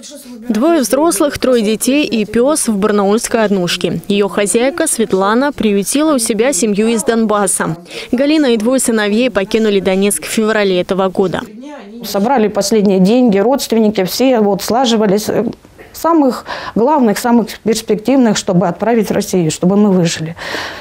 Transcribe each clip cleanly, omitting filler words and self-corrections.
Двое взрослых, 3 детей и пес в барнаульской однушке. Ее хозяйка Светлана приютила у себя семью из Донбасса. Галина и 2 сыновей покинули Донецк в феврале этого года. Собрали последние деньги, родственники, все слаживались. Самых главных, самых перспективных, чтобы отправить в Россию, чтобы мы выжили.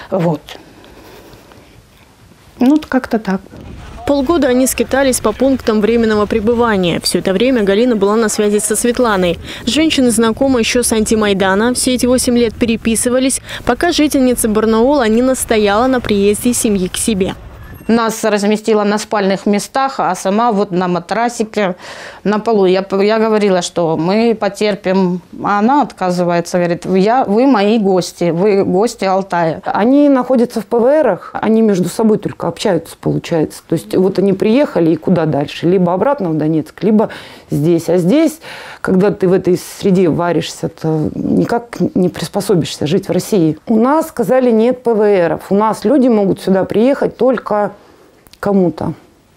Как-то так. Полгода они скитались по пунктам временного пребывания. Все это время Галина была на связи со Светланой. Женщины знакомы еще с антимайдана. Все эти 8 лет переписывались, пока жительница Барнаула не настояла на приезде семьи к себе. Нас разместила на спальных местах, а сама на матрасике на полу. Я говорила, что мы потерпим. А она отказывается, говорит, вы мои гости, вы гости Алтая. Они находятся в ПВРах, они между собой только общаются, получается. То есть они приехали и куда дальше? Либо обратно в Донецк, либо здесь. А здесь, когда ты в этой среде варишься, то никак не приспособишься жить в России. У нас сказали, нет ПВРов. У нас люди могут сюда приехать только кому-то,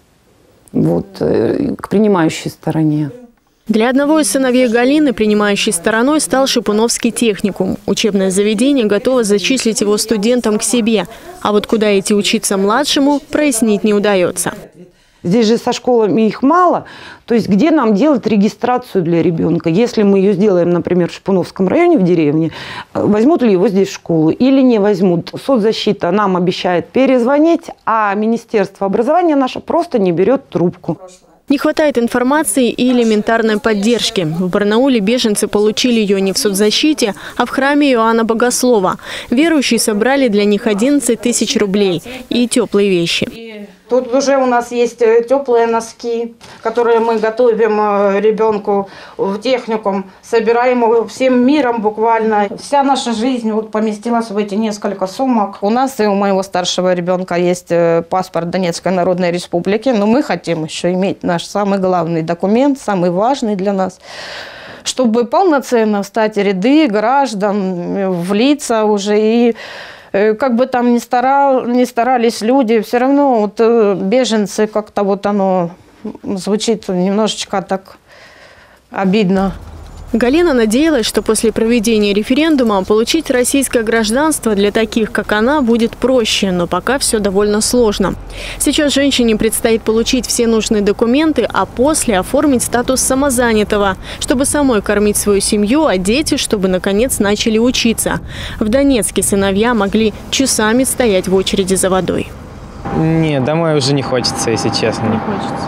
к принимающей стороне. Для одного из сыновей Галины принимающей стороной стал Шипуновский техникум. Учебное заведение готово зачислить его студентам к себе. А вот куда идти учиться младшему, прояснить не удается. Здесь же со школами их мало. То есть где нам делать регистрацию для ребенка? Если мы ее сделаем, например, в Шипуновском районе, в деревне, возьмут ли его здесь в школу или не возьмут? Соцзащита нам обещает перезвонить, а Министерство образования наше просто не берет трубку. Не хватает информации и элементарной поддержки. В Барнауле беженцы получили ее не в соцзащите, а в храме Иоанна Богослова. Верующие собрали для них 11 тысяч рублей и теплые вещи. Тут уже у нас есть теплые носки, которые мы готовим ребенку в техникум. Собираем его всем миром буквально. Вся наша жизнь поместилась в эти несколько сумок. У нас и у моего старшего ребенка есть паспорт Донецкой Народной Республики, но мы хотим еще иметь наш самый главный документ, самый важный для нас, чтобы полноценно встать в ряды граждан, влиться уже и... Как бы там ни старались люди, все равно беженцы, как-то оно звучит немножечко так обидно. Галина надеялась, что после проведения референдума получить российское гражданство для таких, как она, будет проще, но пока все довольно сложно. Сейчас женщине предстоит получить все нужные документы, а после оформить статус самозанятого, чтобы самой кормить свою семью, а дети, чтобы наконец начали учиться. В Донецке сыновья могли часами стоять в очереди за водой. Нет, домой уже не хочется, если честно. Не хочется.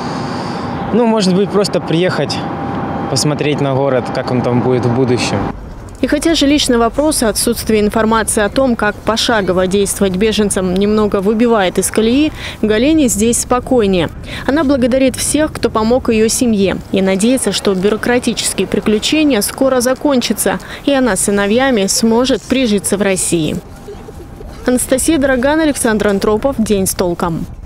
Может быть, просто приехать, посмотреть на город, как он там будет в будущем. И хотя жилищный вопрос и отсутствие информации о том, как пошагово действовать беженцам, немного выбивает из колеи, Галине здесь спокойнее. Она благодарит всех, кто помог ее семье, и надеется, что бюрократические приключения скоро закончатся, и она с сыновьями сможет прижиться в России. Анастасия Дороган, Александр Антропов. День с толком.